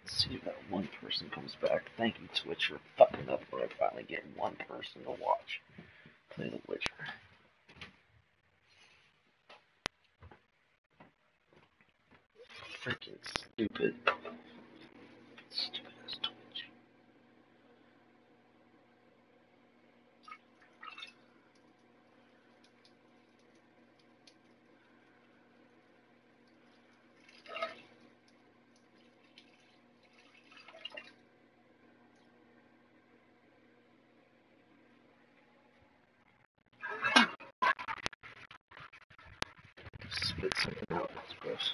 Let's see if that one person comes back. Thank you, Twitch, for fucking up where I finally get one person to watch play The Witcher. Freaking stupid. Stupid ass Twitch. Spit something out, that's gross.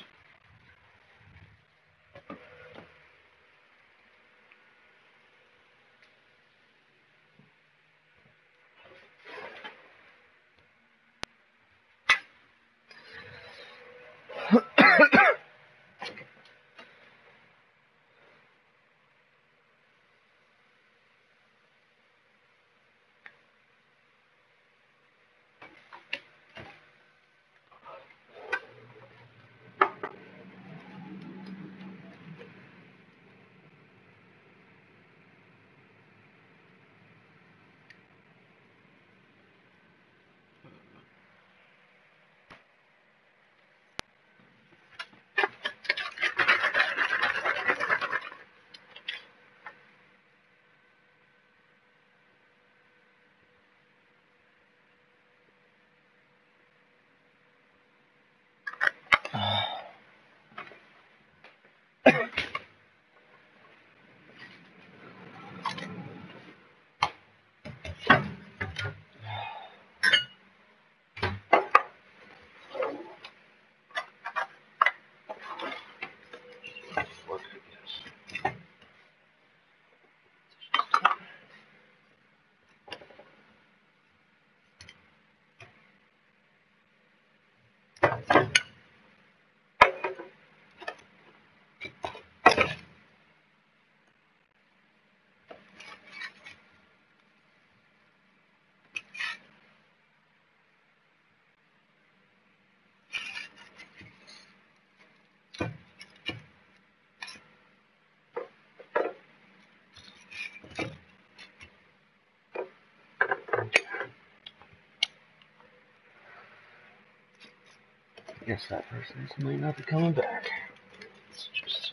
I guess that person might not be coming back. It's just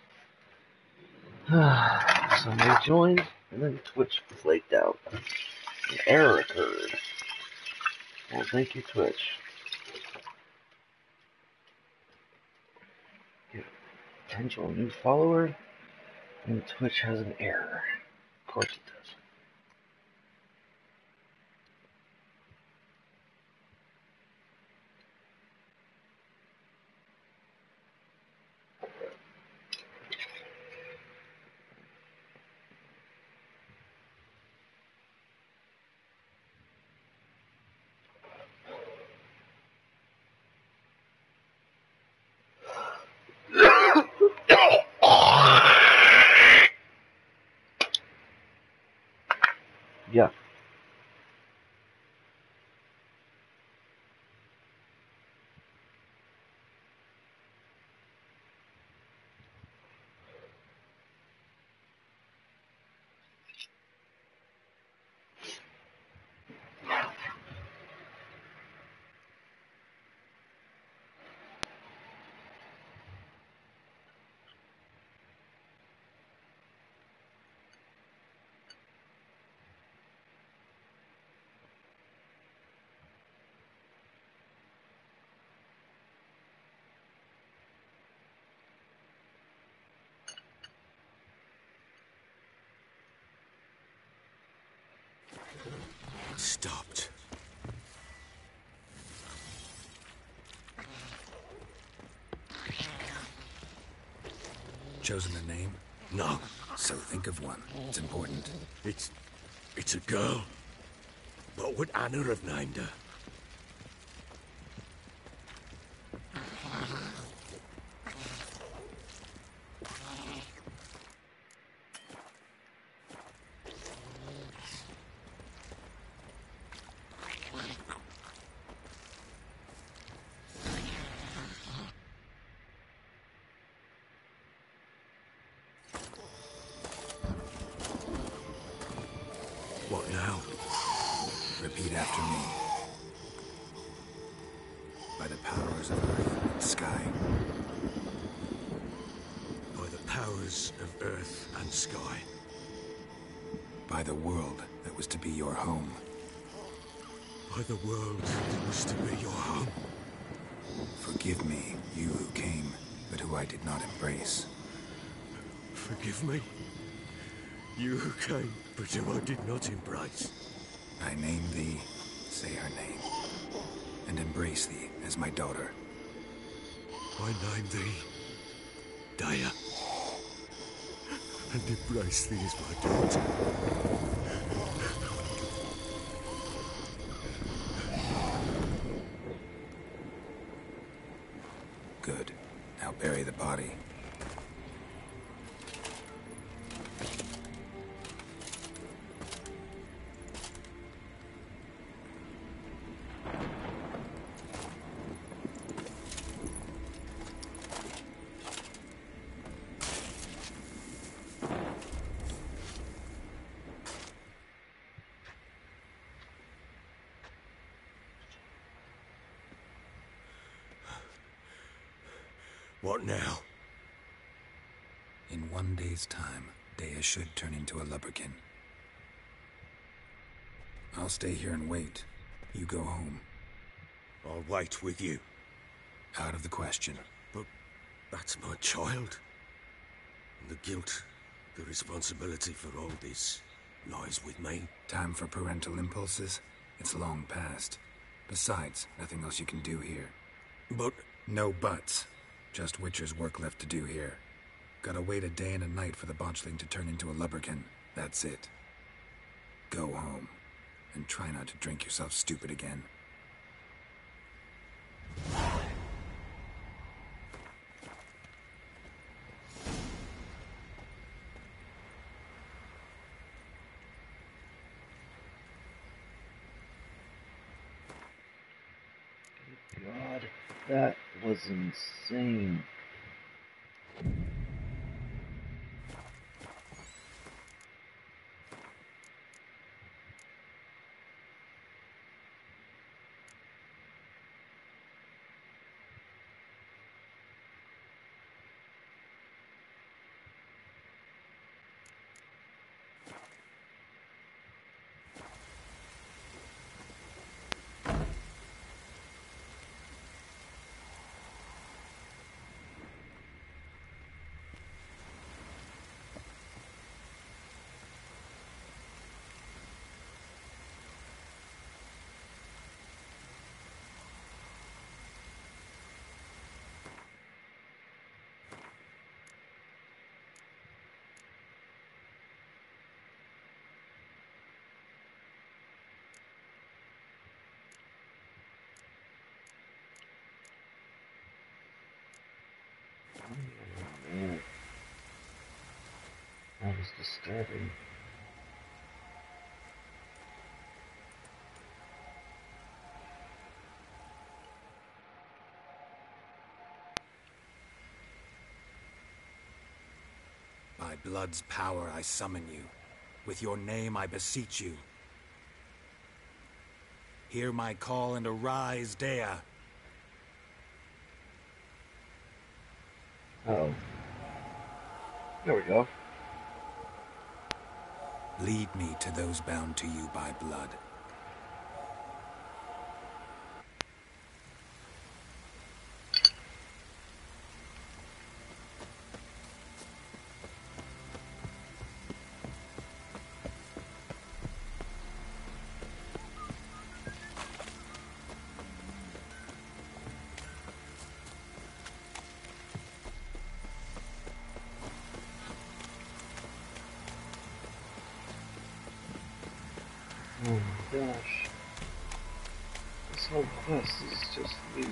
somebody joined and then Twitch flaked out. An error occurred. Well, thank you, Twitch. Get a potential new follower, and Twitch has an error. Of course it does. Yeah. Stopped. Chosen a name? No. So think of one. It's important. It's a girl. What would Anna have named her? powers of earth and sky. By the powers of earth and sky. By the world that was to be your home. By the world that was to be your home. Forgive me, you who came, but who I did not embrace. Forgive me. You who came, but who I did not embrace. I name thee, say her name, and embrace thee as my daughter. I name thee Daya, and embrace thee as my daughter. Good. Now bury the body. What now? In 1 day's time, Daya should turn into a lubberkin. I'll stay here and wait. You go home. I'll wait with you. Out of the question. But that's my child. And the guilt, the responsibility for all this lies with me. Time for parental impulses? It's long past. Besides, nothing else you can do here. But No buts. Just Witcher's work left to do here. Gotta wait a day and a night for the botchling to turn into a lubberkin. That's it. Go home. And try not to drink yourself stupid again. God, that was insane. Oh, man. That was disturbing. By blood's power I summon you. With your name I beseech you. Hear my call and arise, Daya. Oh. There we go. Lead me to those bound to you by blood. Oh my gosh. This whole quest is just weird.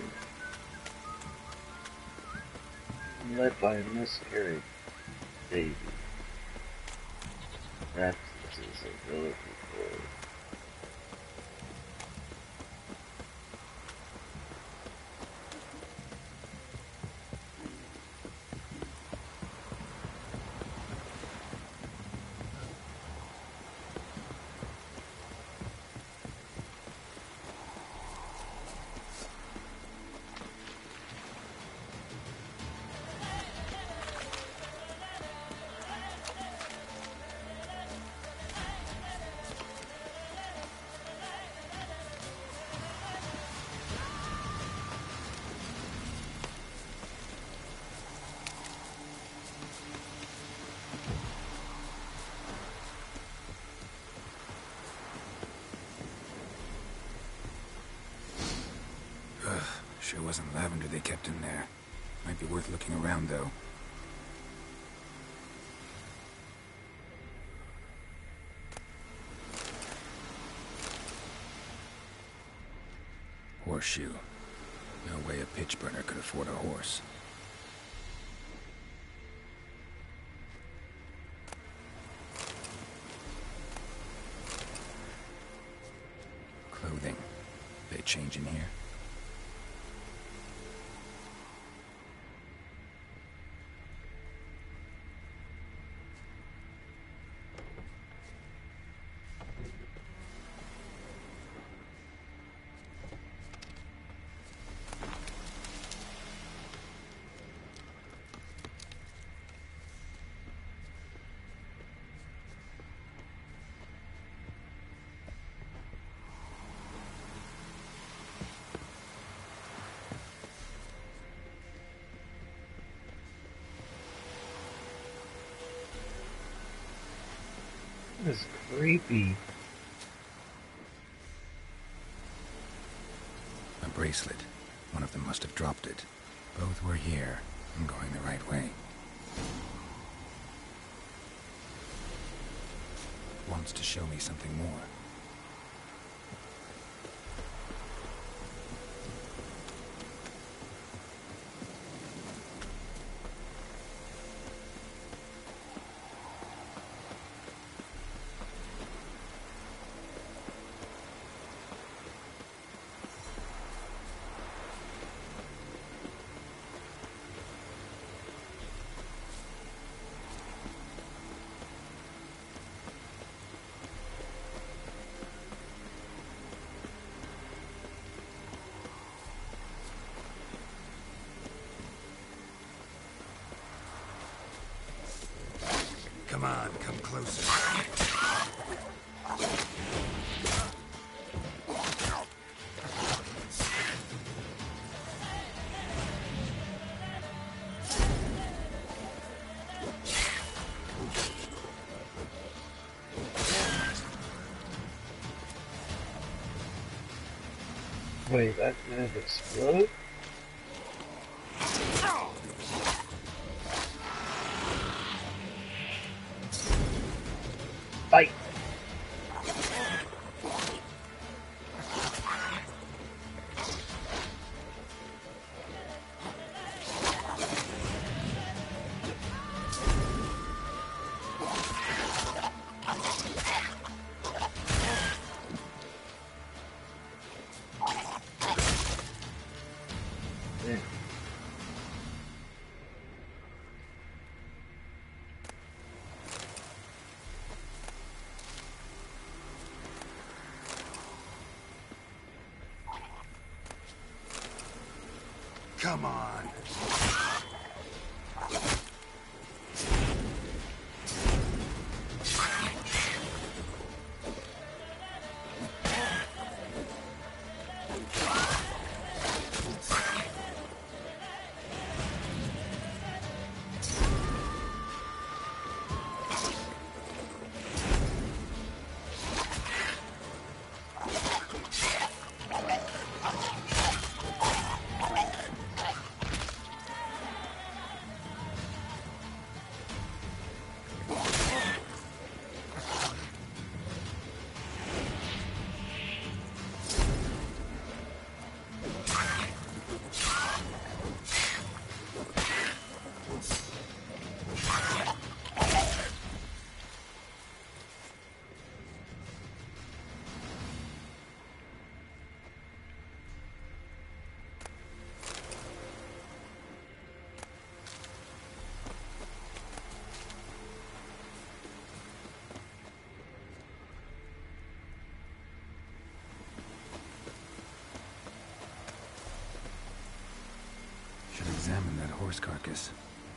I'm led by a miscarried baby. That's the disease I'm looking for. Sure wasn't lavender they kept in there. Might be worth looking around, though. Horseshoe. No way a pitch burner could afford a horse. Clothing. They change in here? This is creepy. A bracelet. One of them must have dropped it. Both were here. I'm going the right way. Wants to show me something more. Come on, come closer. Wait, that didn't explode? Fight! Yeah. Come on. Should examine that horse carcass.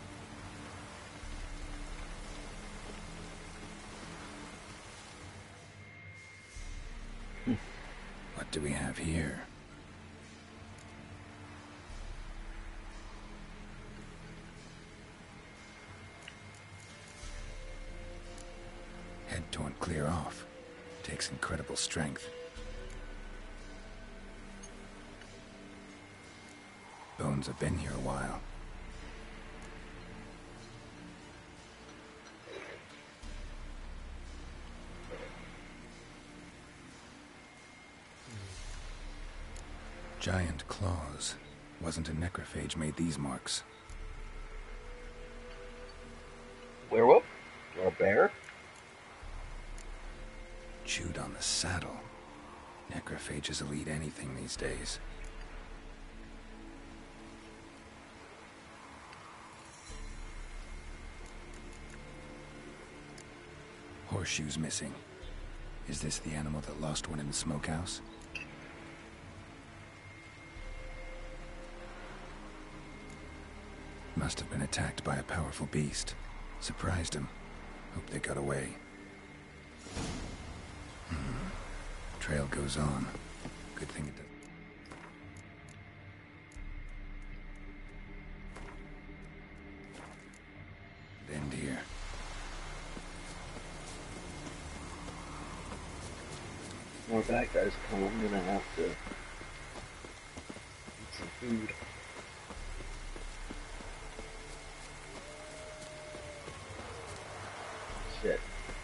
What do we have here? Head torn clear off. Takes incredible strength. Bones have been here a while. Giant claws. Wasn't a necrophage made these marks. Werewolf? Or a bear? Chewed on the saddle. Necrophages will eat anything these days. Horseshoes missing. Is this the animal that lost one in the smokehouse? Must have been attacked by a powerful beast. Surprised him. Hope they got away. Trail goes on. Good thing it does. End here. More bad guys come. I'm gonna have to eat some food. Shit.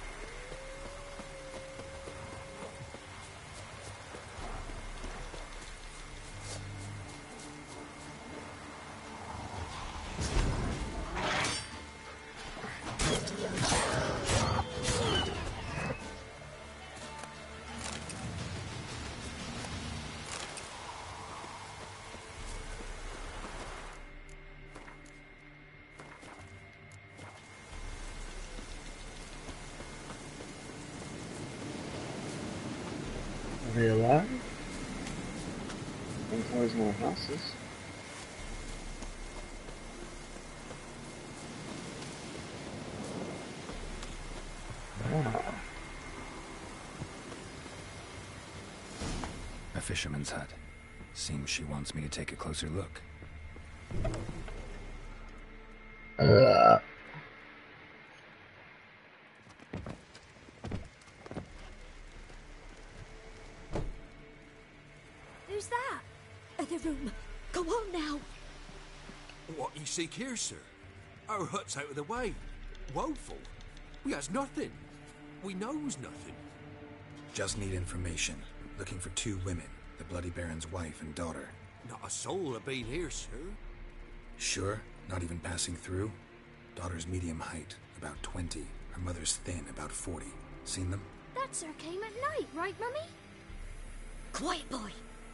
Are they alive? There's always more houses. Ah. A fisherman's hut. Seems she wants me to take a closer look. Who's that? Other room. Go on now. What you seek here, sir? Our hut's out of the way. Woeful. We has nothing. We knows nothing. Just need information. Looking for 2 women. The Bloody Baron's wife and daughter. Not a soul have been here, sir. Sure? Not even passing through? Daughter's medium height, about 20. Her mother's thin, about 40. Seen them? That sir came at night, right, Mummy? Quiet, boy.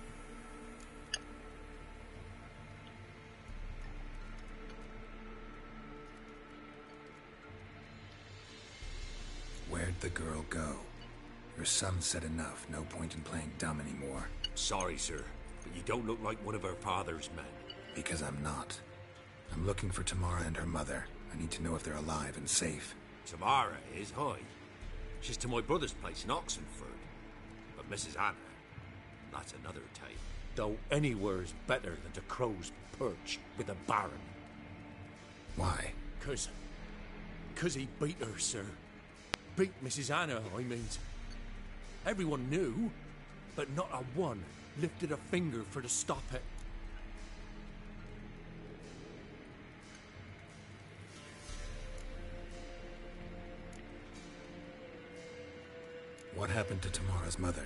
Where'd the girl go? Your son said enough. No point in playing dumb anymore. Sorry, sir, but you don't look like one of our father's men. Because I'm not. I'm looking for Tamara and her mother. I need to know if they're alive and safe. Tamara is, hi. She's to my brother's place in Oxenford. But Mrs. Anna, that's another tale. Though anywhere's better than the Crow's Perch with a baron. Why? Cause he beat her, sir. Beat Mrs. Anna, I mean. Everyone knew, but not a one lifted a finger for to stop it. What happened to Tamara's mother?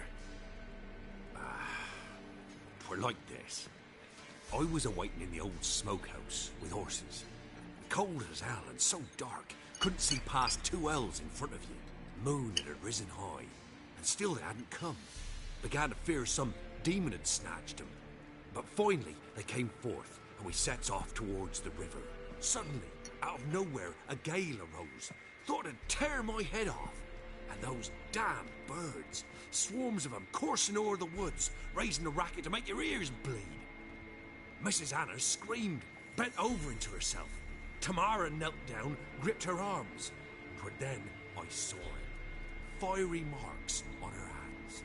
Twere like this. I was awaiting in the old smokehouse with horses. Cold as hell and so dark, couldn't see past 2 ells in front of you. Moon had risen high, and still they hadn't come. Began to fear some demon had snatched them. But finally they came forth, and we sets off towards the river. Suddenly, out of nowhere, a gale arose. Thought it'd tear my head off. And those damn birds, swarms of them coursing o'er the woods, raising a racket to make your ears bleed. Mrs. Anna screamed, bent over into herself. Tamara knelt down, gripped her arms. 'Twere then I saw it. Fiery marks on her hands.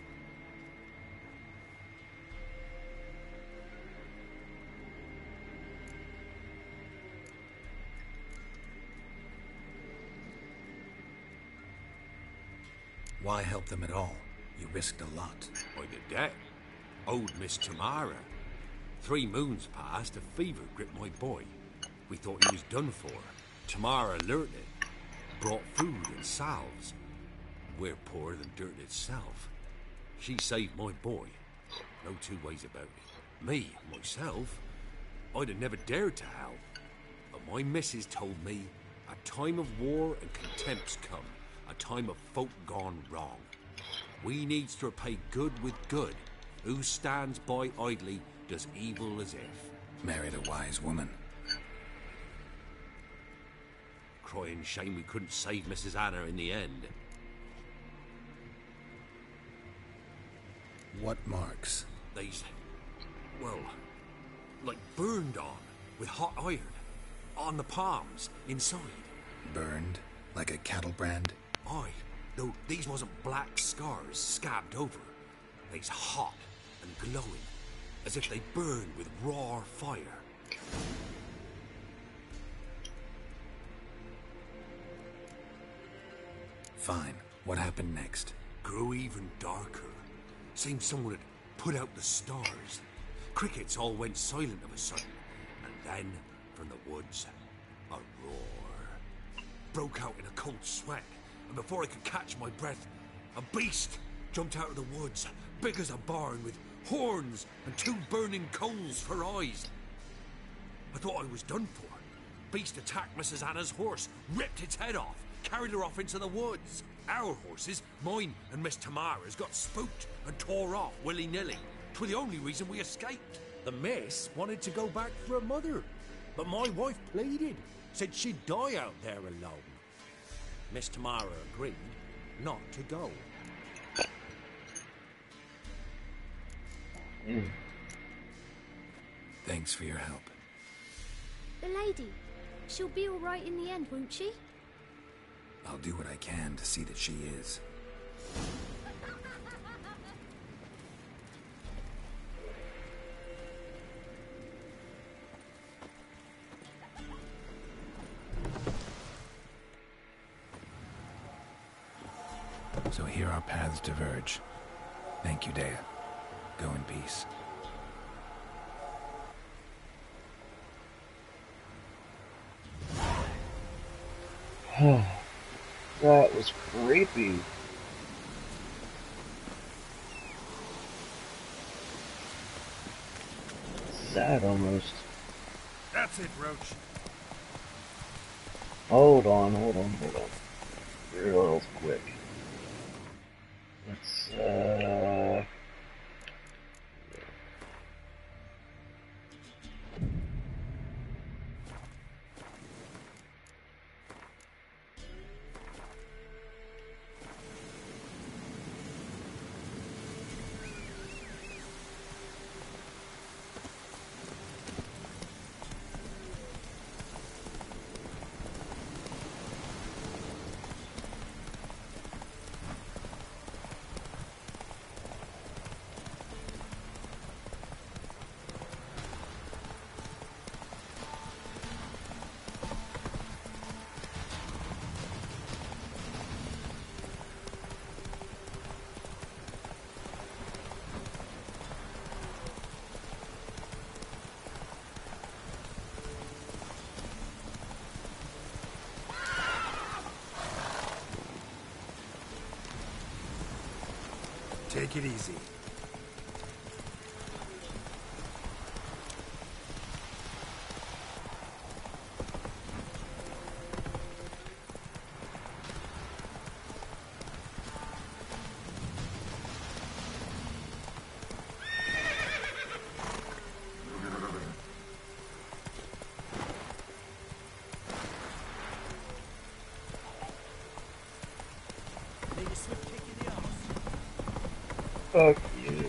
Why help them at all? You risked a lot. By the debt. Owed Miss Tamara. 3 moons passed, a fever gripped my boy. We thought he was done for. Tamara alerted it, brought food and salves. We're poorer than dirt itself. She saved my boy. No two ways about it. Me, myself, I'd have never dared to help. But my missus told me a time of war and contempt's come. A time of folk gone wrong. We needs to repay good with good. Who stands by idly does evil as if. Married a wise woman. Crying shame we couldn't save Mrs. Anna in the end. What marks? They's, well, like burned on with hot iron. On the palms, inside. Burned? Like a cattle brand? Aye, though these wasn't black scars scabbed over. They's hot and glowing, as if they burned with raw fire. Fine. What happened next? Grew even darker. Seemed someone had put out the stars. Crickets all went silent of a sudden, and then, from the woods, a roar. Broke out in a cold sweat, and before I could catch my breath, a beast jumped out of the woods, big as a barn, with horns and 2 burning coals for eyes. I thought I was done for. Beast attacked Mrs. Anna's horse, ripped its head off, carried her off into the woods. Our horses, mine and Miss Tamara's, got spooked and tore off willy-nilly. 'Twere the only reason we escaped. The miss wanted to go back for her mother, but my wife pleaded, said she'd die out there alone. Miss Tamara agreed not to go. Thanks for your help. The lady. She'll be all right in the end, won't she? I'll do what I can to see that she is. So here our paths diverge. Thank you, Dea. Go in peace. That was creepy. Sad almost. That's it, Roach. Hold on. Real quick. Let's, Take it easy. fuck you.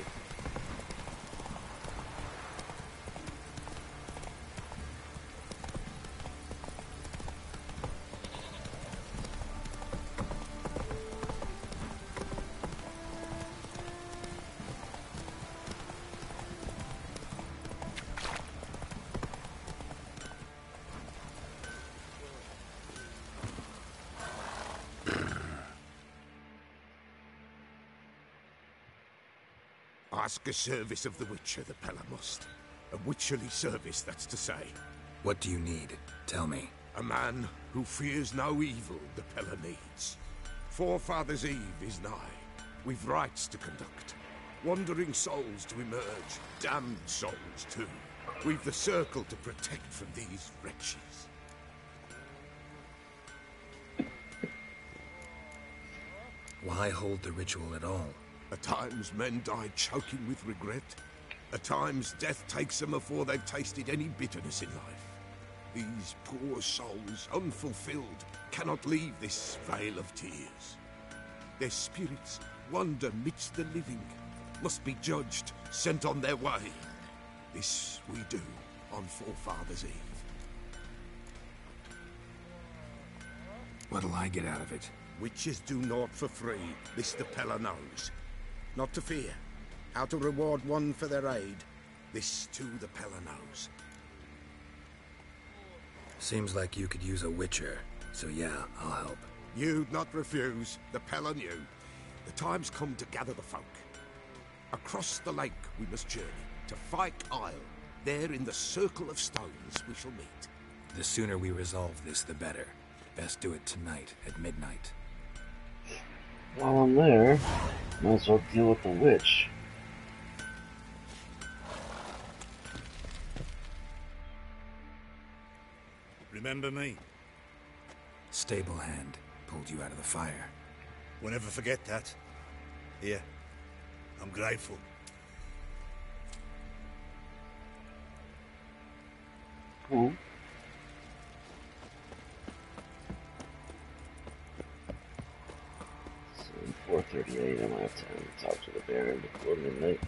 Ask a service of the Witcher, the Pella must. A witcherly service, that's to say. What do you need? Tell me. A man who fears no evil the Pella needs. Forefathers' Eve is nigh. We've rites to conduct. Wandering souls to emerge. Damned souls, too. We've the circle to protect from these wretches. Why hold the ritual at all? At times men die choking with regret. At times death takes them before they've tasted any bitterness in life. These poor souls, unfulfilled, cannot leave this vale of tears. Their spirits wander midst the living, must be judged, sent on their way. This we do on Forefathers' Eve. What'll I get out of it? Witches do naught for free, this the Pella knows. Not to fear. How to reward one for their aid, this too the Pella knows. Seems like you could use a witcher, so yeah, I'll help. You'd not refuse, the Pella knew. The time's come to gather the folk. Across the lake we must journey, to Fyke Isle. There in the circle of stones we shall meet. The sooner we resolve this, the better. Best do it tonight, at midnight. While I'm there, might as well deal with the witch. Remember me? Stable hand pulled you out of the fire. We'll never forget that. Here, I'm grateful. Cool. So 4:38, I might have time to talk to the Baron before midnight.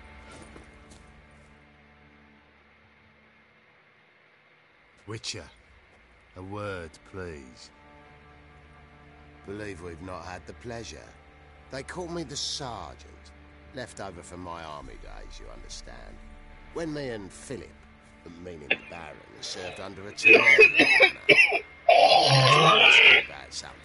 Witcher, a word, please. Believe we've not had the pleasure. They call me the Sergeant. Left over from my army days, you understand. When me and Philip, meaning the Baron, served under a Temerian about something.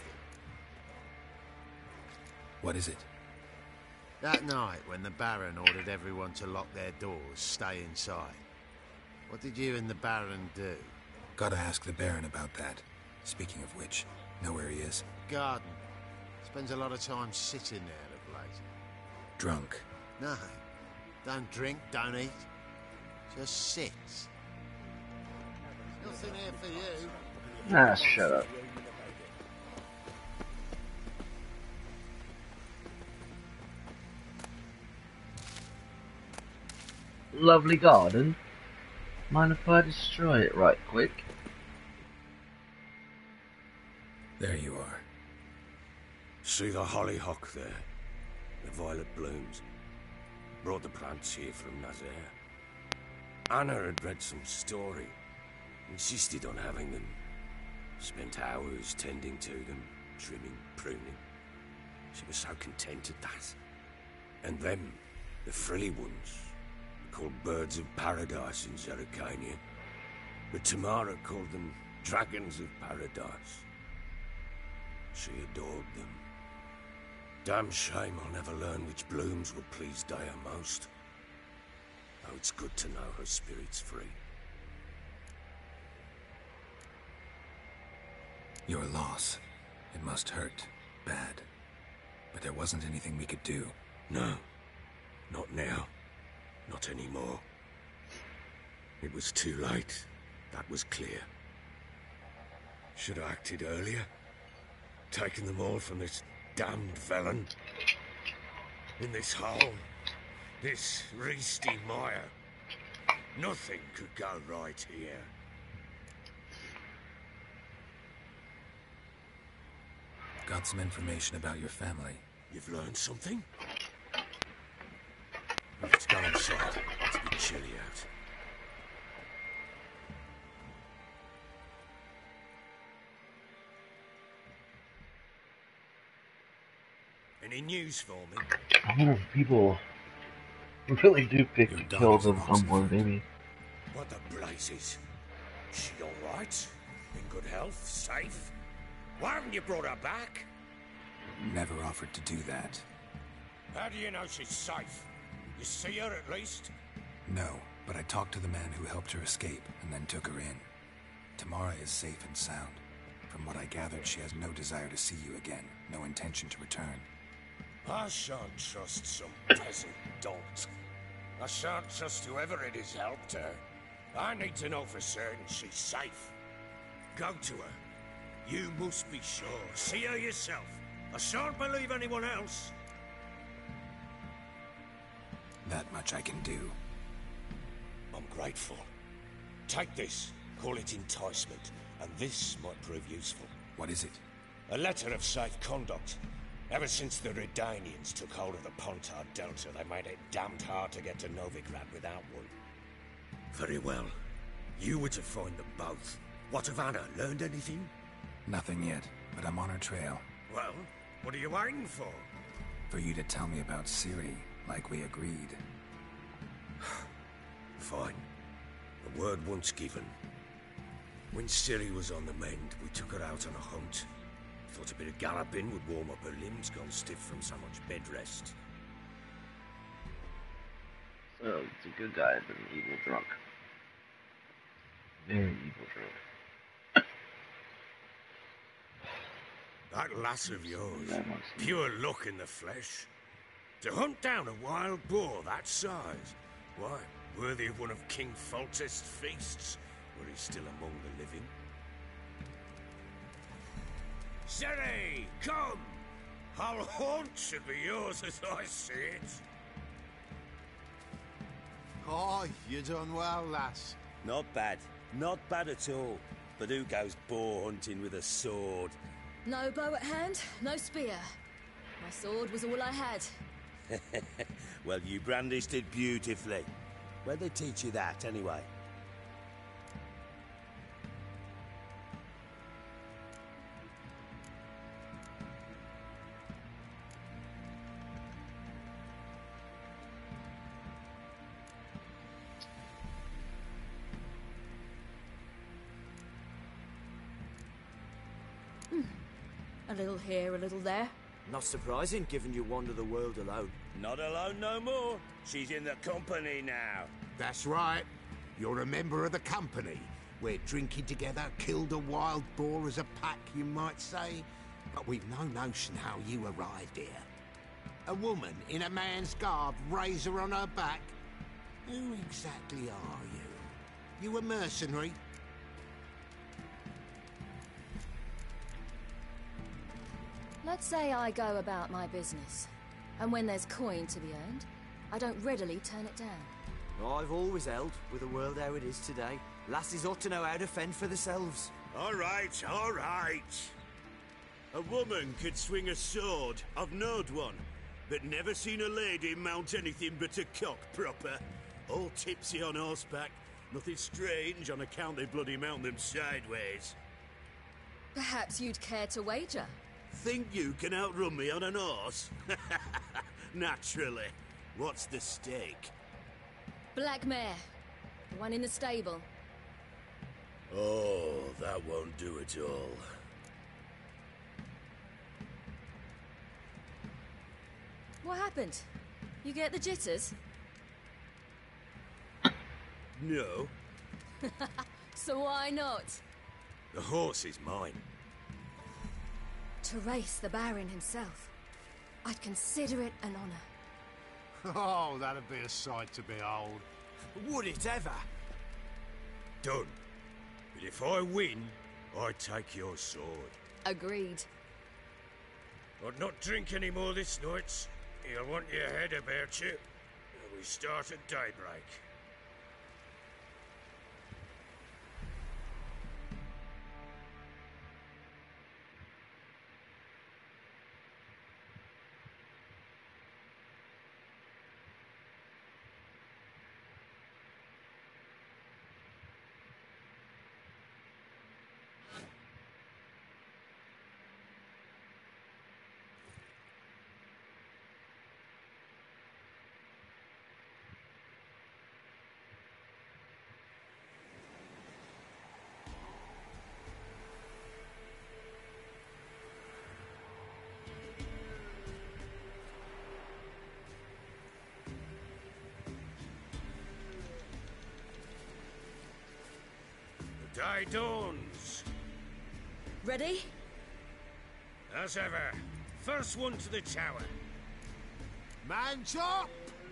What is it? That night, when the Baron ordered everyone to lock their doors, stay inside. What did you and the Baron do? Gotta ask the Baron about that. Speaking of which, know where he is? Garden. Spends a lot of time sitting there of late. Drunk. No. Don't drink, don't eat. Just sits. Nothing here for you. Ah, shut up. Lovely garden. Mind if I destroy it right quick? There you are. See the hollyhock there? The violet blooms. Brought the plants here from Nazaire. Anna had read some story. Insisted on having them. Spent hours tending to them, trimming, pruning. She was so content at that. And them, the frilly ones, called birds of paradise in Zerrikania. But Tamara called them dragons of paradise. She adored them. Damn shame I'll never learn which blooms will please Dea most. Though it's good to know her spirit's free. Your loss. It must hurt. Bad. But there wasn't anything we could do. No. Not now. Not anymore. It was too late. That was clear. Should have acted earlier. Taken them all from this damned felon. In this hole. This Reesty mire. Nothing could go right here. Got some information about your family. You've learned something? Let's go inside. It's a bit chilly out. Any news for me? I wonder if people really do pick to kill the unborn baby. What the blazes? She alright? In good health? Safe? Why haven't you brought her back? Never offered to do that. How do you know she's safe? You see her at least? No, but I talked to the man who helped her escape and then took her in. Tamara is safe and sound. From what I gathered, she has no desire to see you again, no intention to return. I shan't trust some peasant dolt. I shan't trust whoever it is helped her. I need to know for certain she's safe. Go to her. You must be sure. See her yourself. I shan't believe anyone else. That much I can do. I'm grateful. Take this. Call it enticement. And this might prove useful. What is it? A letter of safe conduct. Ever since the Redanians took hold of the Pontar Delta, they made it damned hard to get to Novigrad without one. Very well. You were to find them both. What of Anna? Learned anything? Nothing yet, but I'm on her trail. Well, what are you waiting for? For you to tell me about Ciri, like we agreed. Fine. The word once given. When Ciri was on the mend, we took her out on a hunt. Thought a bit of galloping would warm up her limbs gone stiff from so much bed rest. So, it's a good guy, but an evil drunk. Very evil drunk. That lass of yours, That must be- pure luck in the flesh. To hunt down a wild boar that size, why, worthy of one of King Foltest's feasts, where he's still among the living. Ciri, come! Our haunt should be yours as I see it. Oh, you done well, lass. Not bad. Not bad at all. But who goes boar hunting with a sword? No bow at hand, no spear. My sword was all I had. Well, you brandished it beautifully. Where'd they teach you that, anyway? A little here, a little there. Not surprising, given you wander the world alone. Not alone no more. She's in the company now. That's right. You're a member of the company. We're drinking together, killed a wild boar as a pack, you might say. But we've no notion how you arrived here. A woman in a man's garb, razor on her back. Who exactly are you? You a mercenary? Let's say I go about my business. And when there's coin to be earned, I don't readily turn it down. I've always held, with the world how it is today, lasses ought to know how to fend for themselves. All right, all right. A woman could swing a sword. I've knowed one. But never seen a lady mount anything but a cock proper. All tipsy on horseback. Nothing strange on account they bloody mount them sideways. Perhaps you'd care to wager? Think you can outrun me on an horse? Naturally. What's the stake? Black mare. The one in the stable. Oh, that won't do it all. What happened? You get the jitters? No. So why not? The horse is mine. To race the Baron himself. I'd consider it an honor. Oh, that'd be a sight to behold. Would it ever? Done. But if I win, I take your sword. Agreed. I'd not drink any more this night. You'll want your head about you. We start at daybreak. Day dawns. Ready? As ever. First one to the tower. Man chop!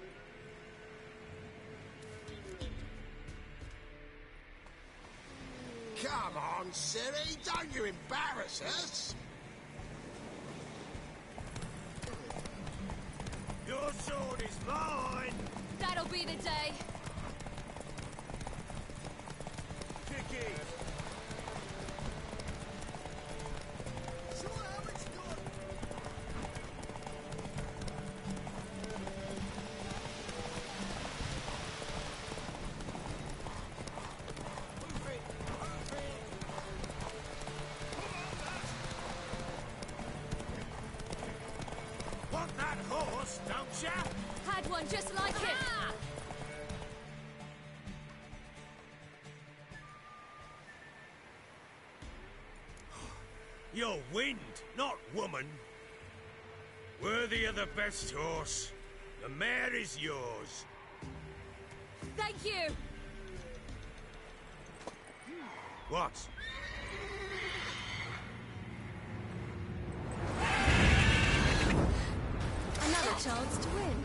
Come on, Ciri, don't you embarrass us! Your sword is mine! That'll be the day. Kick it! Show how it's done! Move it! Move it! Want that horse, don't ya? Had one just like it. You're wind, not woman. Worthy of the best horse. The mare is yours. Thank you. What? Another chance to win.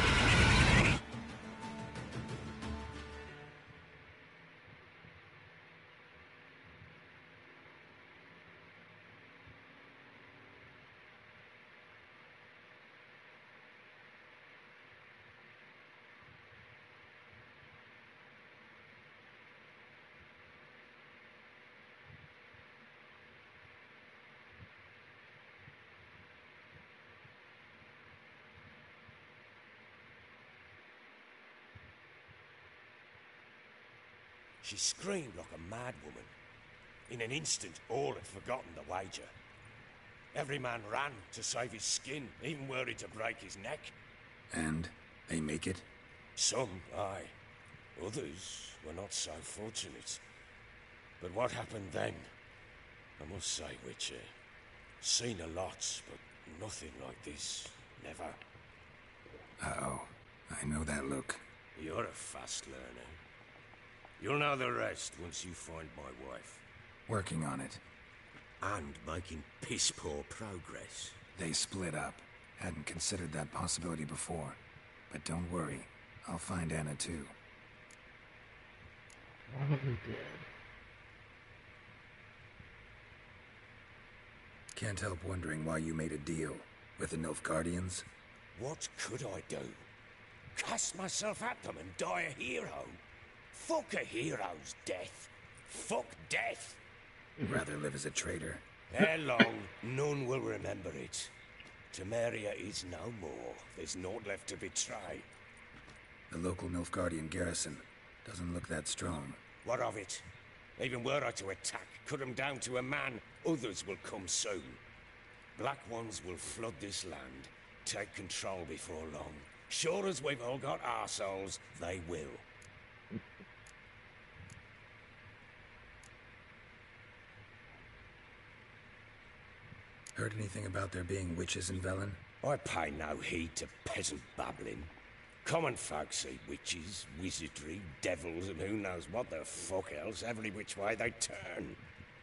She screamed like a mad woman. In an instant, all had forgotten the wager. Every man ran to save his skin, even worried to break his neck. And they make it? Some, aye. Others were not so fortunate. But what happened then? I must say, Witcher, seen a lot, but nothing like this. Never. Uh-oh. I know that look. You're a fast learner. You'll know the rest once you find my wife. Working on it. And making piss-poor progress. They split up. Hadn't considered that possibility before. But don't worry. I'll find Anna too. Probably dead. Can't help wondering why you made a deal with the Nilfgaardians. What could I do? Cast myself at them and die a hero? Fuck a hero's death. Fuck death. Rather live as a traitor. Ere long, none will remember it. Temeria is no more. There's naught left to betray. The local Nilfgaardian garrison doesn't look that strong. What of it? Even were I to attack, cut them down to a man, others will come soon. Black Ones will flood this land, take control before long. Sure as we've all got arseholes, they will. Heard anything about there being witches in Velen? I pay no heed to peasant babbling. Common folk see witches, wizardry, devils, and who knows what the fuck else every which way they turn.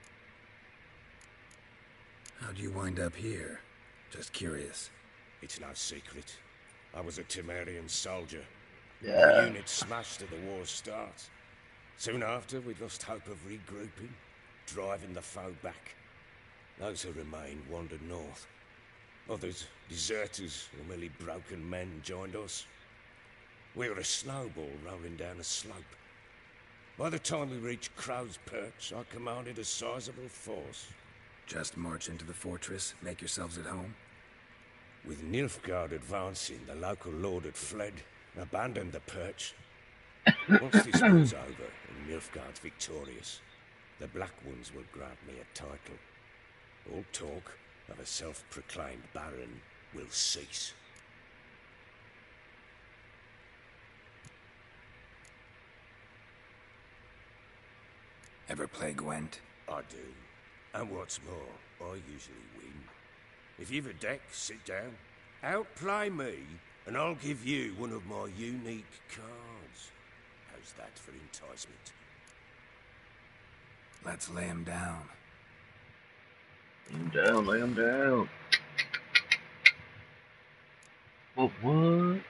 How'd you wind up here? Just curious. It's no secret. I was a Temerian soldier. Yeah. Our unit smashed at the war's start. Soon after, we lost hope of regrouping, driving the foe back. Those who remained wandered north. Others, deserters or merely broken men, joined us. We were a snowball rolling down a slope. By the time we reached Crow's Perch, I commanded a sizable force. Just march into the fortress, make yourselves at home? With Nilfgaard advancing, the local lord had fled, abandoned the Perch. Once this war's over and Nilfgaard's victorious, the Black Ones will grant me a title. All talk of a self-proclaimed baron will cease. Ever play Gwent? I do. And what's more, I usually win. If you've a deck, sit down. Outplay me, and I'll give you one of my unique cards. How's that for enticement? Let's lay him down. Lay him down, lay him down. What?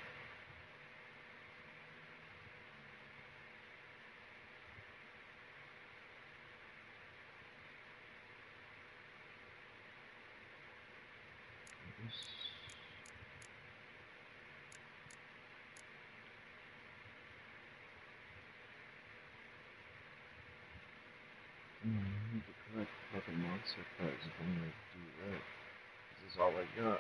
I need to collect fucking monster parts if I'm gonna do that. This is all I got.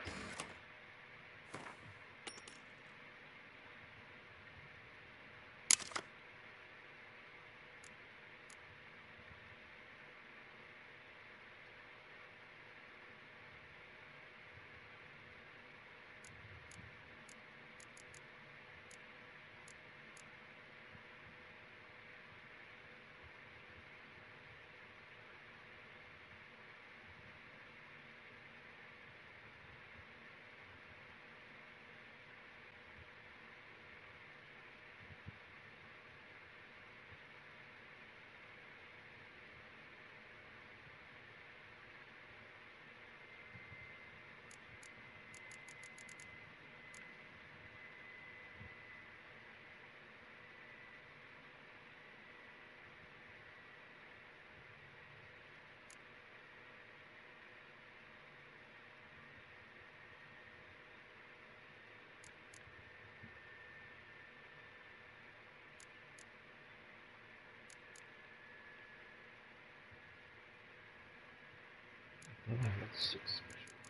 Oh, that's 6 special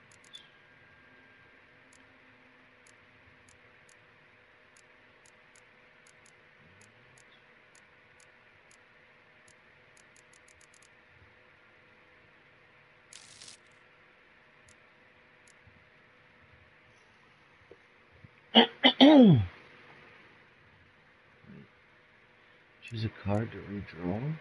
cards. Choose a card to redraw.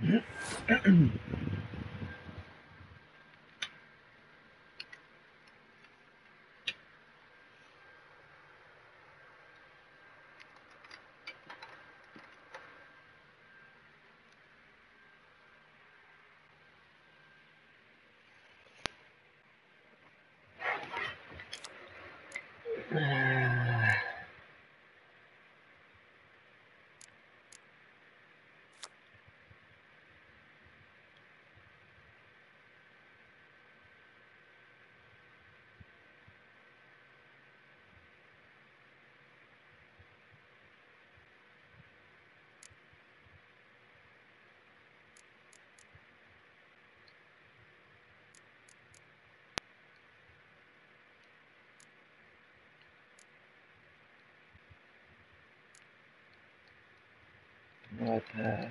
I pass.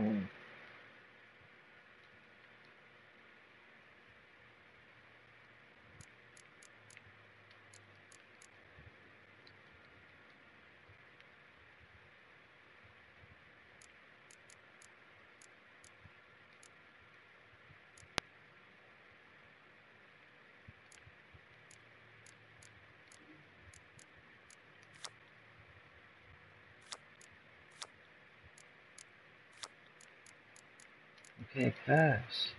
Okay, pass.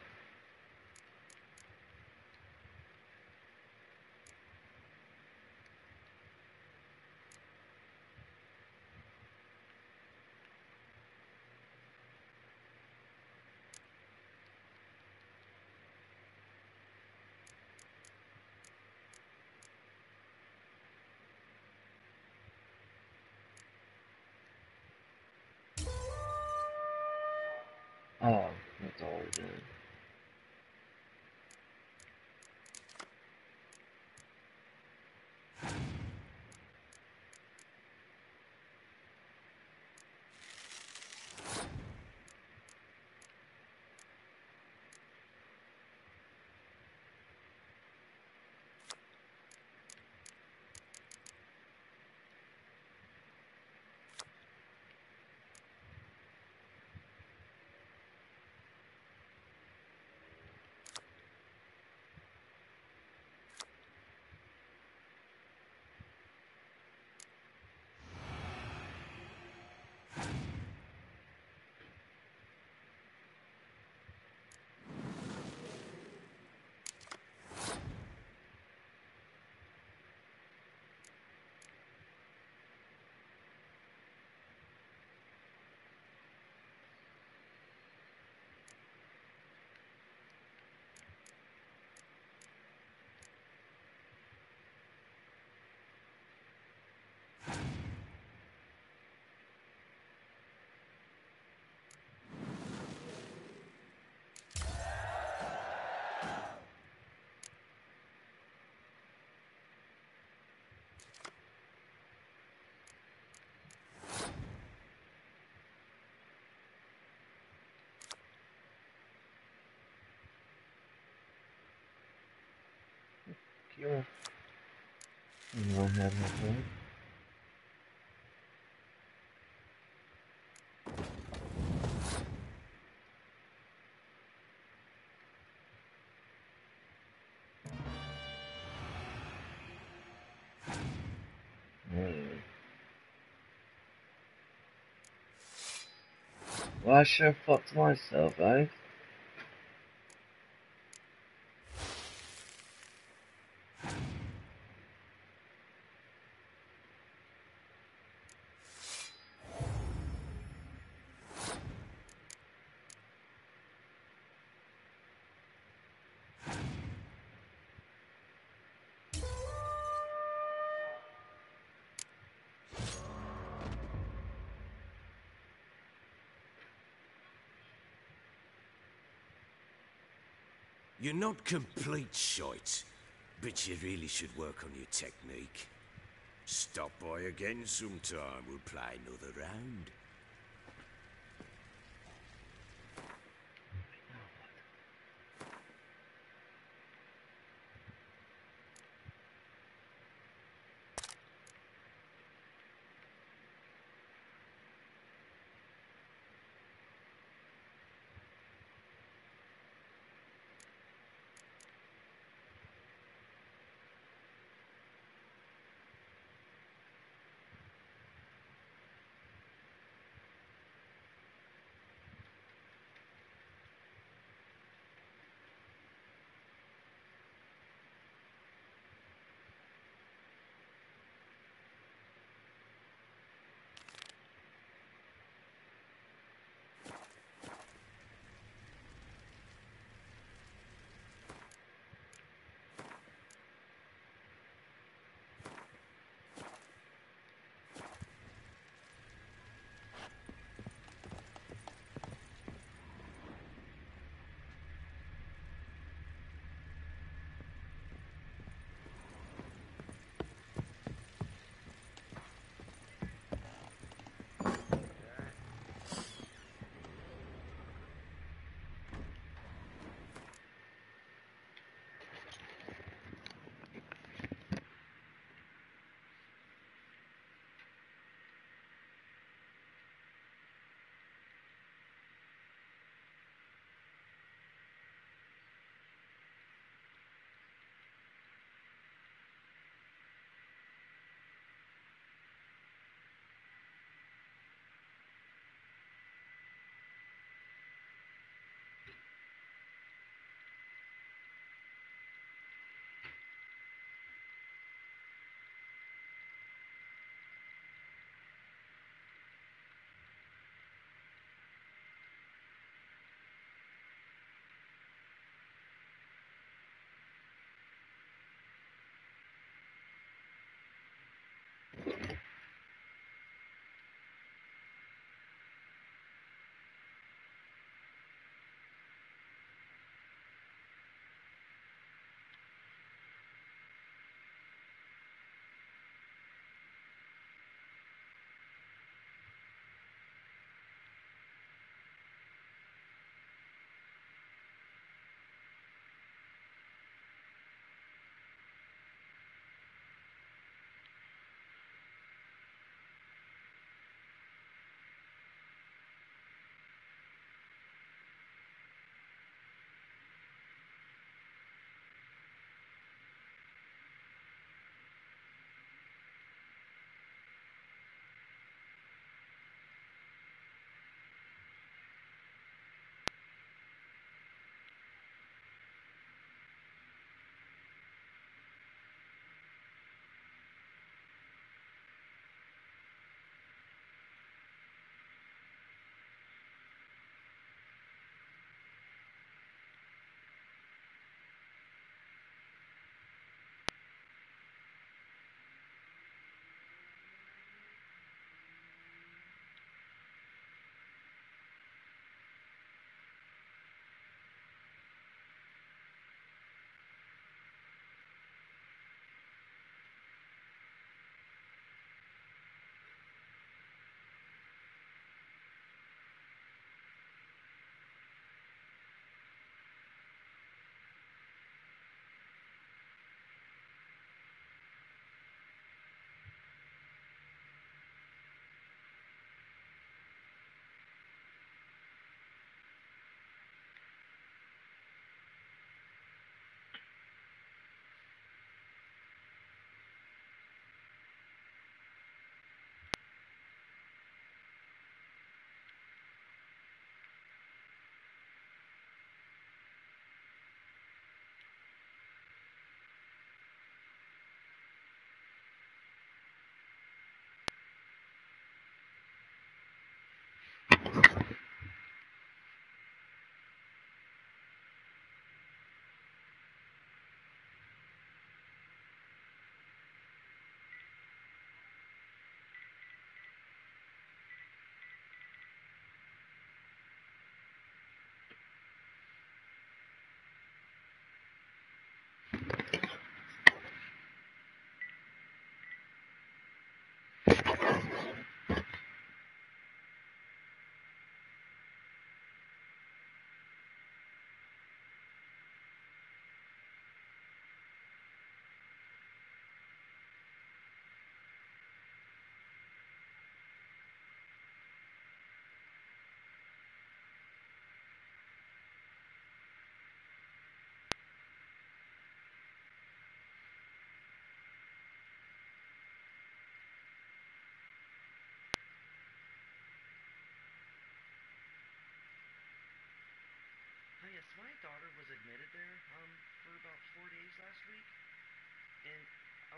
Oh, that's all we're doing. Cure. Go ahead with that. Well, I sure fucked myself, eh? You're not complete shite, but you really should work on your technique. Stop by again sometime, we'll play another round.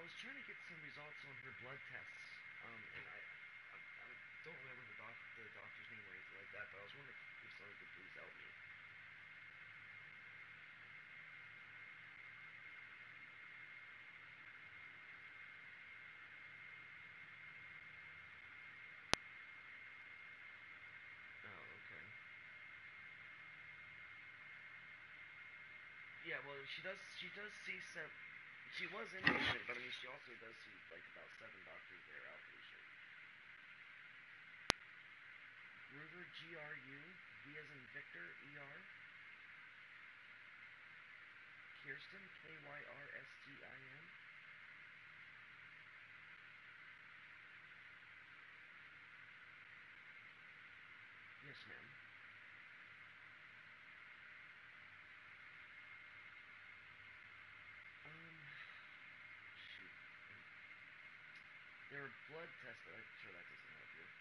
was trying to get some results on her blood tests, and I don't remember the doctor's name or anything like that, but I was wondering if someone could please help me. Oh, okay. Yeah, well, she does see some. She was inpatient, but I mean, she also does see like about 7 doctors there outpatient. Gruver, G-R-U, V as in Victor, E-R. Kirsten, K-Y-R-S-T-I-N. Yes, ma'am. Shoot. There are blood tests, but I'm sure that doesn't help you.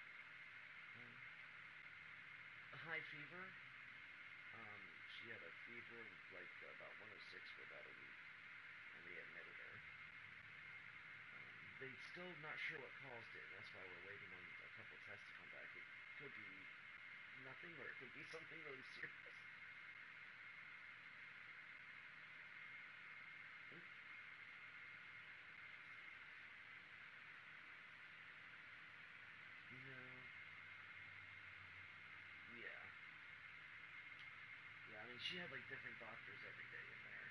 A high fever. She had a fever of like about 106 for about a week, and they admitted her. They still not sure what caused it, and that's why we're waiting on a couple tests to come back. It could be nothing, or it could be something really serious. No. Yeah. Yeah, I mean, she had like different doctors every day in there.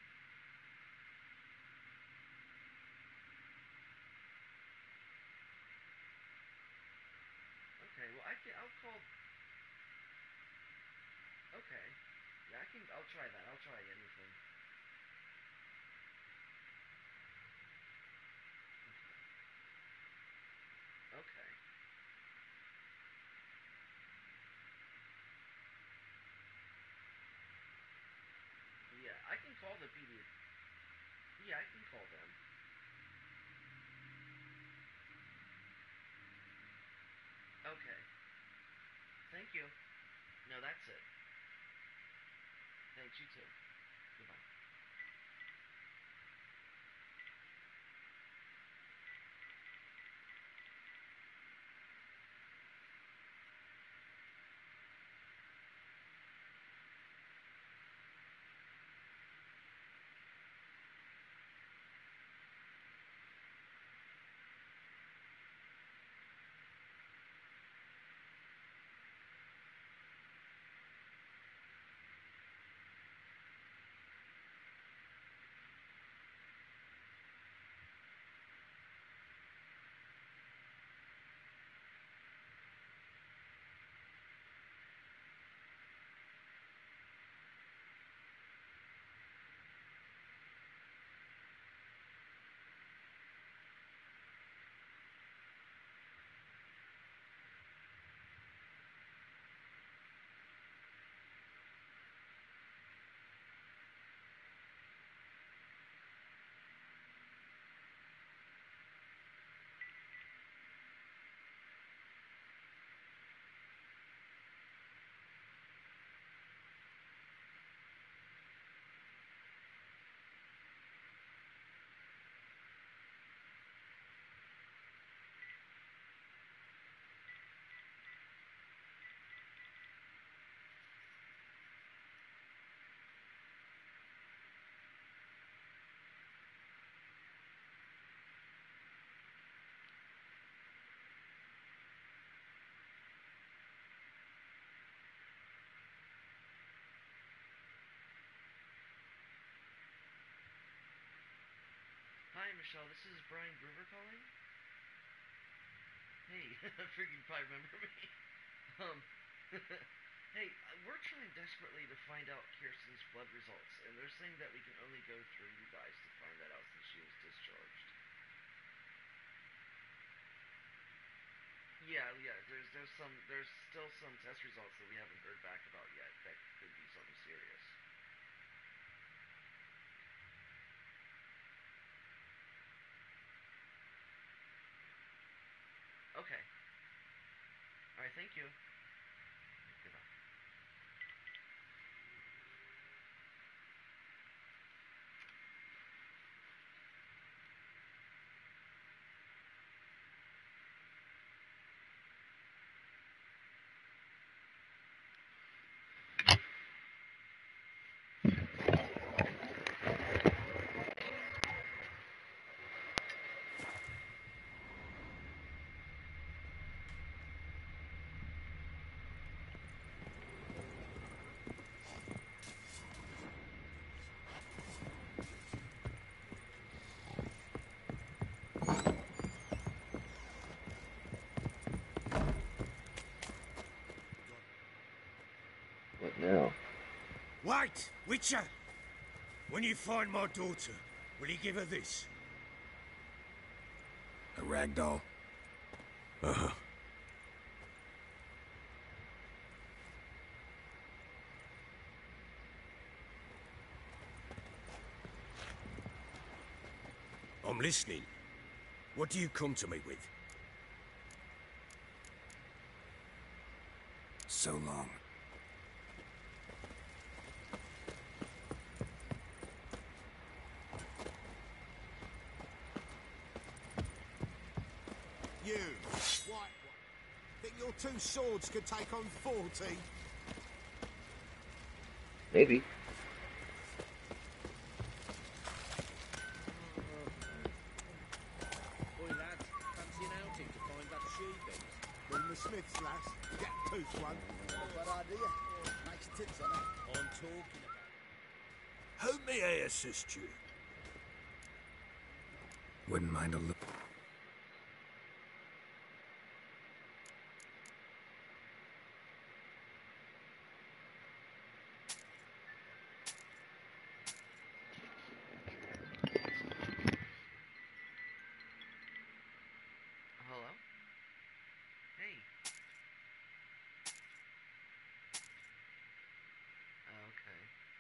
Okay, well, I'll call. Okay. Yeah, I'll try that. I'll try anything. Okay. Yeah, I can call the PD. Yeah, I can call them. Okay. Thank you. No, that's it. Thanks, you too. Goodbye. Hi, Michelle. This is Brian Gruver calling. Hey, I figured you probably remember me. Hey, we're trying desperately to find out Kirsten's blood results, and they're saying that we can only go through you guys to find that out since she was discharged. Yeah, there's still some test results that we haven't heard back about yet. That could be something serious. Okay. All right. Thank you. Goodbye. Wait, Witcher! When you find my daughter, will you give her this? A rag doll? Uh-huh. I'm listening. What do you come to me with? So long. You, white one, think your two swords could take on 40? Maybe. Boy, lads, fancy an outing to find that she-beast? Bring the Smiths, lass. Get a tooth one. Bad idea. Makes tits on it. I'm talking about. How may I assist you? Wouldn't mind a look. Hello? Hey. Okay.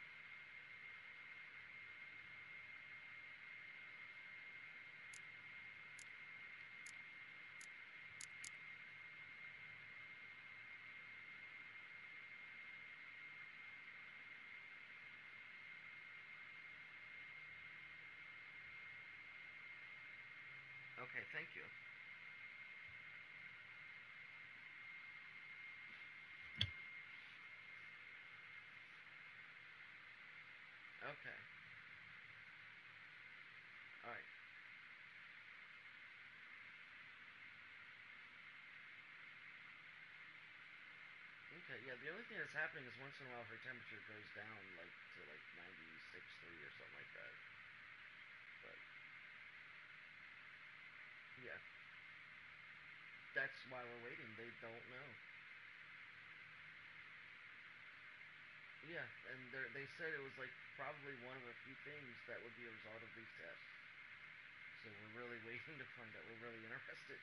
Okay, thank you. Okay. Alright. Okay, yeah, the only thing that's happening is once in a while her temperature goes down, like, to, like, 96.3 or something like that. But, yeah. That's why we're waiting. They don't know. Yeah, and they said it was, like, probably one of a few things that would be a result of these tests. So we're really waiting to find out. We're really interested.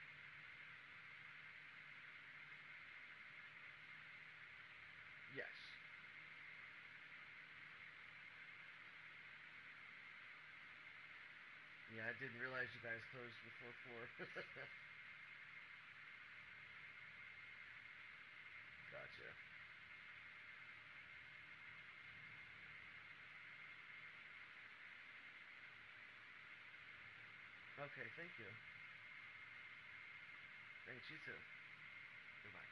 Yes. Yeah, I didn't realize you guys closed before 4. Gotcha. Okay, thank you. Thanks, you too. Goodbye.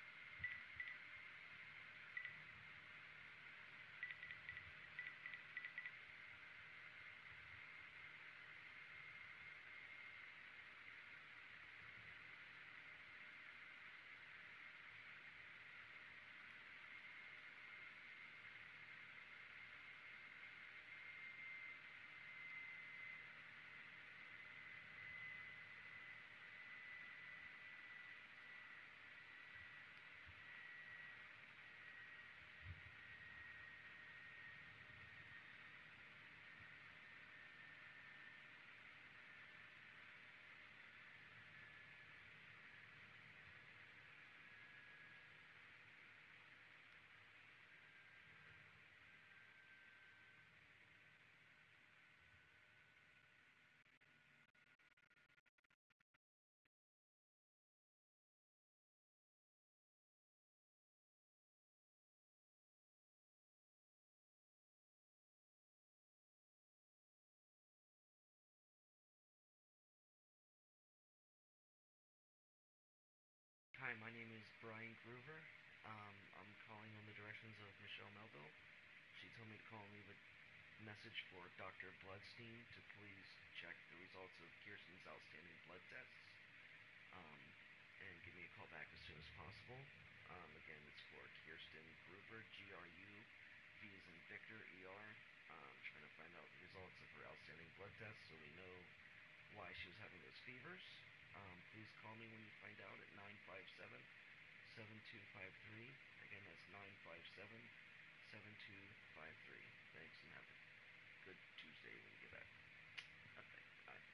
Hi, my name is Brian Groover. I'm calling on the directions of Michelle Melville. She told me to call and leave a message for Dr. Bloodstein to please check the results of Kirsten's outstanding blood tests, um, and give me a call back as soon as possible. Again, it's for Kirsten Gruber, G-R-U, V as in Victor, E-R. Trying to find out the results of her outstanding blood tests so we know why she was having those fevers. Please call me when you find out at 957-7253. Again, that's 957-7253. Thanks, and have a good Tuesday when you get back. Okay, bye.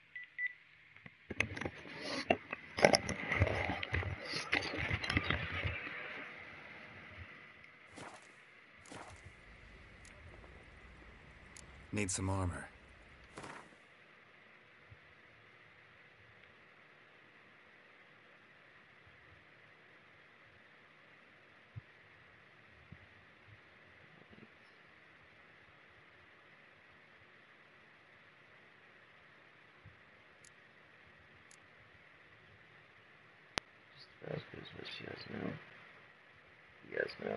Need some armor. As good as what she has now. He has now.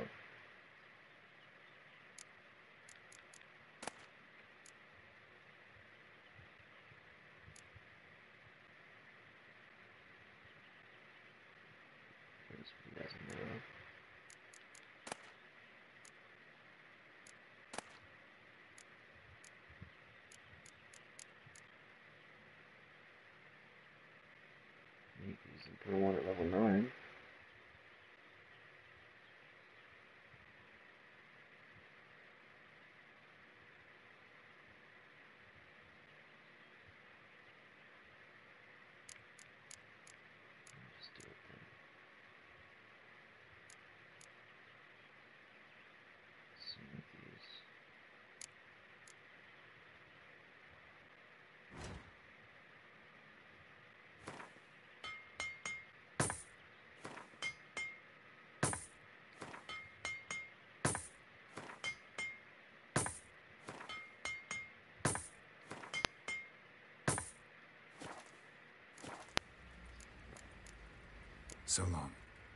He has now. He's in one at level 9. So long.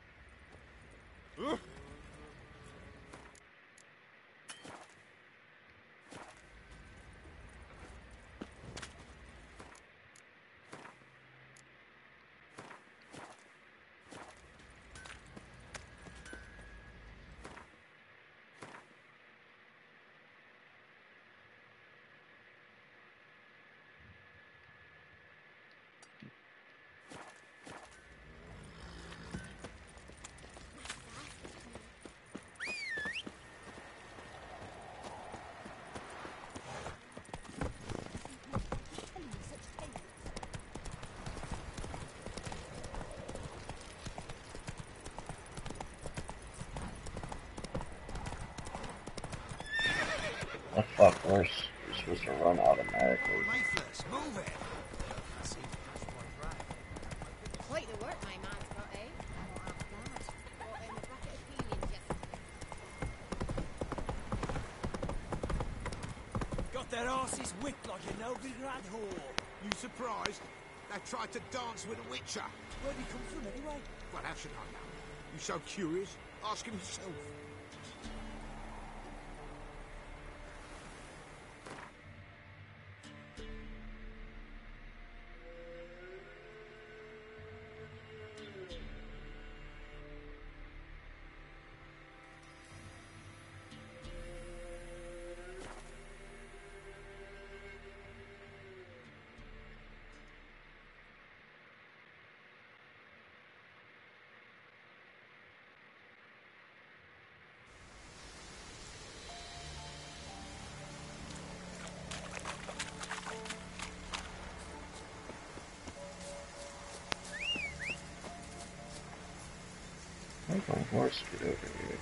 The fuck worse. You're supposed to run automatically. Move it! Quite the work my man's got, eh? Not half bad. Bought him a bucket of peelings yesterday. Got their asses whipped like a Novigrad whore. You surprised? They tried to dance with a witcher. Where'd he come from anyway? Well, how should I know? You so curious? Ask him yourself. How'd my horse get over here?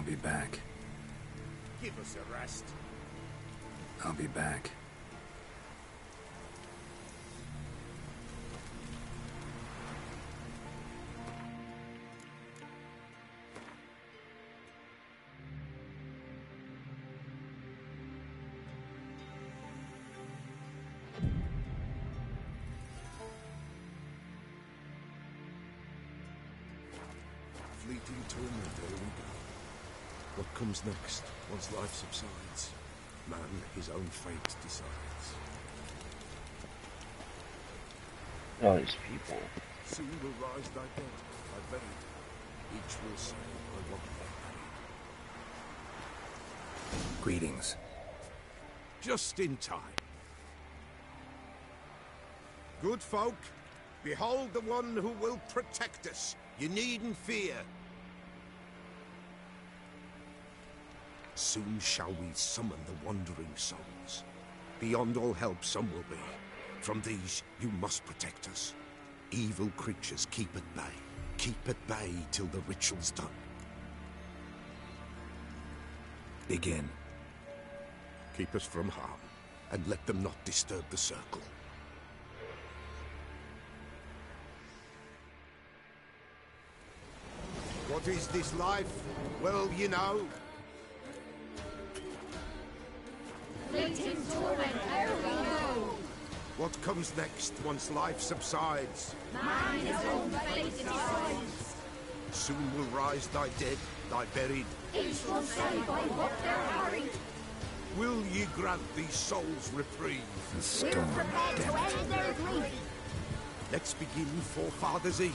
I'll be back. Give us a rest. I'll be back. Fleeting torment, there we go. What comes next, once life subsides? Man, his own fate decides. Oh, these people. Soon will rise thy dead, thy buried. Each will say, I want thy buried. Greetings. Just in time. Good folk, behold the one who will protect us. You needn't fear. Soon shall we summon the wandering souls. Beyond all help some will be. From these you must protect us. Evil creatures keep at bay. Keep at bay till the ritual's done. Begin. Keep us from harm, and let them not disturb the circle. What is this life? Well, you know. Fleeting torment, ere we know. What comes next once life subsides? Man his own fate decides. Soon will rise thy dead, thy buried. Each will say by what they're hurried. Will ye grant these souls reprieve? The storm, We're prepared to end their grief. Let's begin Forefathers' Eve.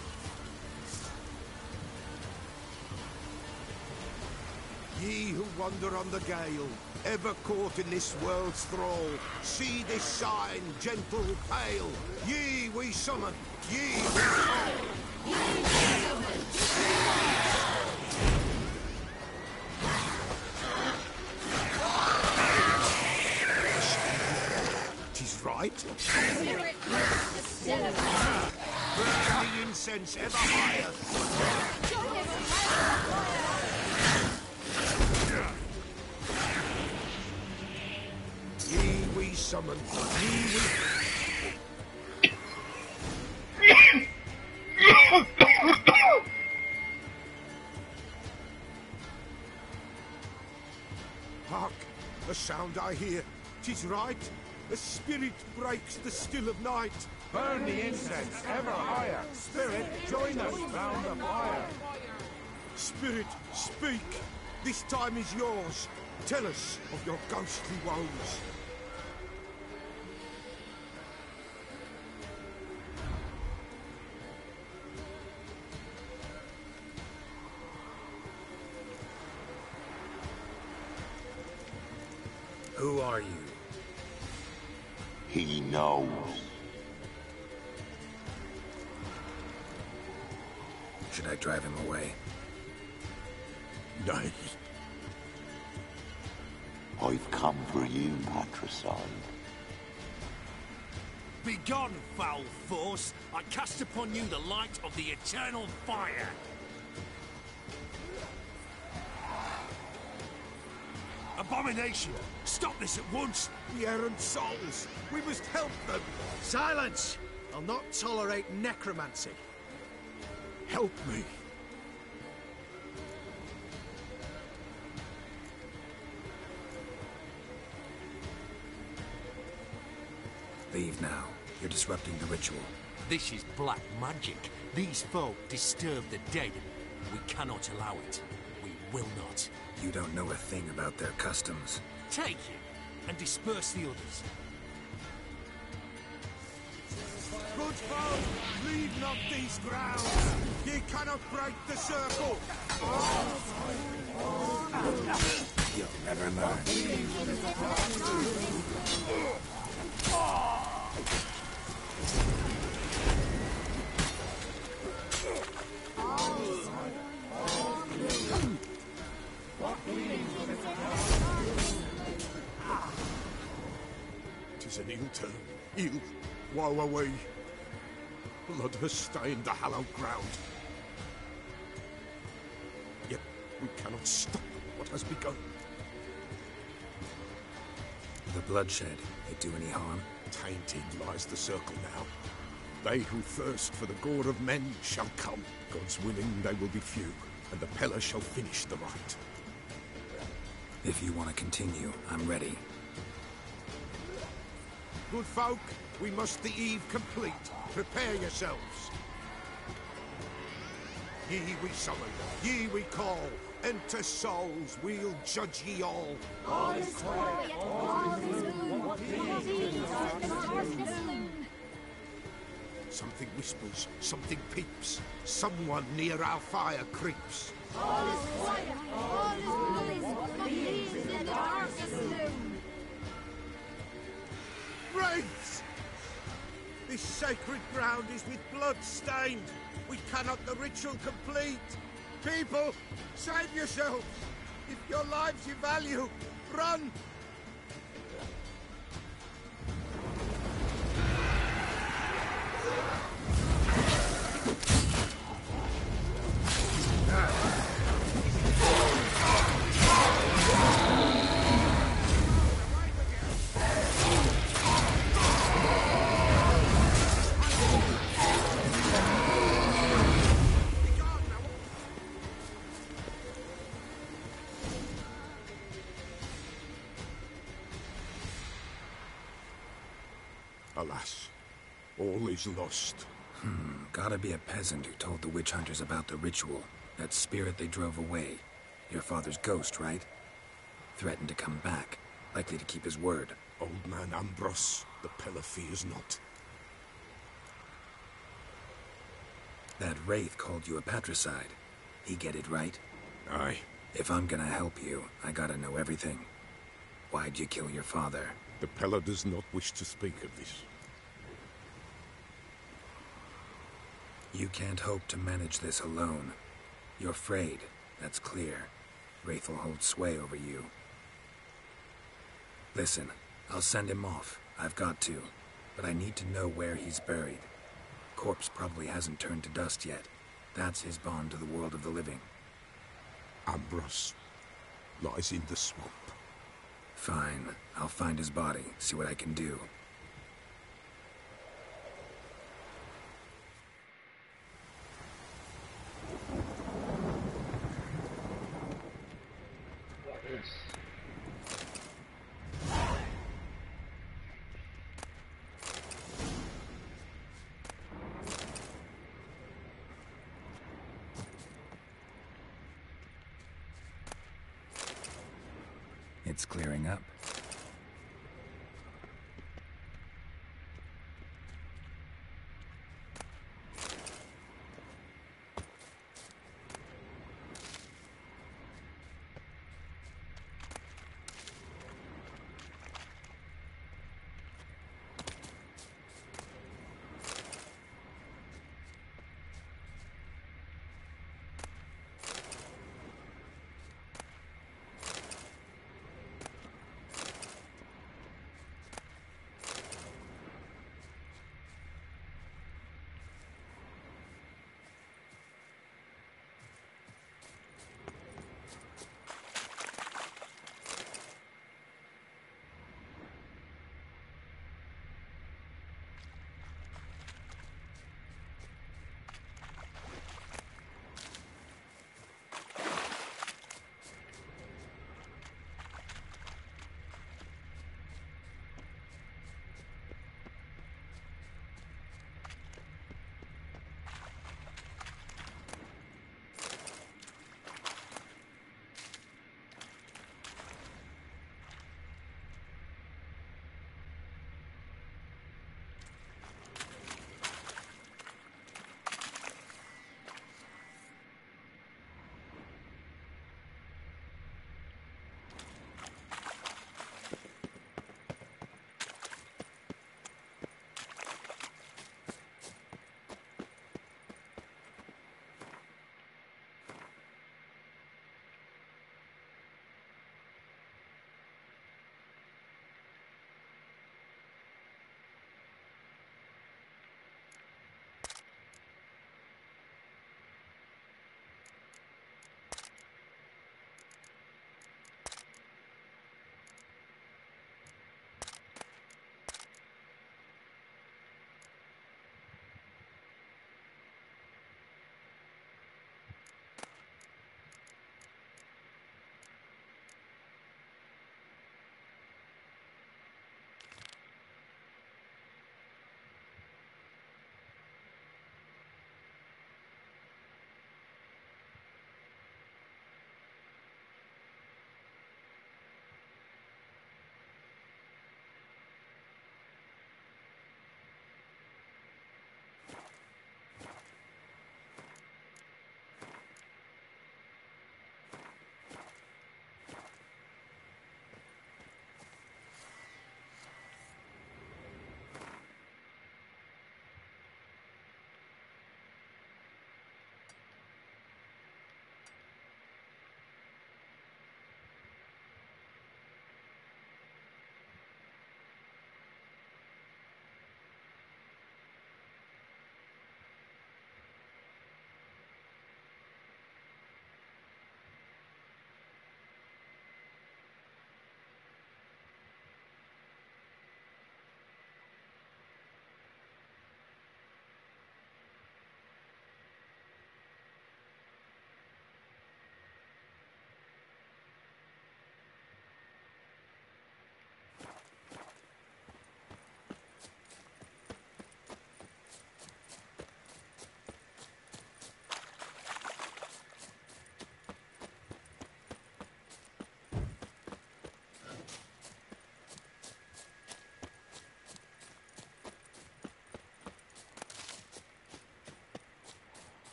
Ye who wander on the gale, ever caught in this world's thrall, see this sign, gentle, pale. Ye we summon, ye we call. Ye we summon. 'Tis right. Spirit, still of fire. Burn the incense ever higher. Join us in fire. Ye we summon, ye we... Hark! A sound I hear. 'Tis right. A spirit breaks the still of night. Burn the incense ever higher. Spirit, join us round the fire. Spirit, speak. This time is yours. Tell us of your ghostly woes. Who are you? He knows. Should I drive him away? Nay. I've come for you, patricide. Begone, foul force! I cast upon you the light of the eternal fire! Abomination! Stop this at once! The errant souls! We must help them! Silence! I'll not tolerate necromancy. Help me! Leave now. You're disrupting the ritual. This is black magic. These folk disturb the dead. We cannot allow it. We will not. You don't know a thing about their customs. Take him and disperse the others. Good folk, leave not these grounds. Ye cannot break the circle. You'll never learn. Tis an ill turn. Ill. Woe away. Blood has stained the hallowed ground. Yet we cannot stop what has begun. The bloodshed, it do any harm? Tainted lies the circle now. They who thirst for the gore of men shall come. God's willing, they will be few, and the Pella shall finish the rite. If you want to continue, I'm ready. Good folk, we must the eve complete. Prepare yourselves. Ye we summon, ye we call. Enter souls, we'll judge ye all. All is quiet, all is moon. Something whispers, something peeps. Someone near our fire creeps. All is quiet, all is blue. What means in the darkest noon? Wraiths! This sacred ground is with blood stained. We cannot the ritual complete. People, save yourselves. If your lives you value, run! Alas, all is lost. Gotta be a peasant who told the witch hunters about the ritual. That spirit they drove away. Your father's ghost, right? Threatened to come back. Likely to keep his word. Old man Ambros, the Pella fears not. That wraith called you a patricide. He get it right? Aye. If I'm gonna help you, I gotta know everything. Why'd you kill your father? The Pella does not wish to speak of this. You can't hope to manage this alone. You're afraid, that's clear. Wraith will hold sway over you. Listen, I'll send him off. I've got to. But I need to know where he's buried. Corpse probably hasn't turned to dust yet. That's his bond to the world of the living. Ambros lies in the swamp. Fine. I'll find his body, see what I can do. It's clearing up.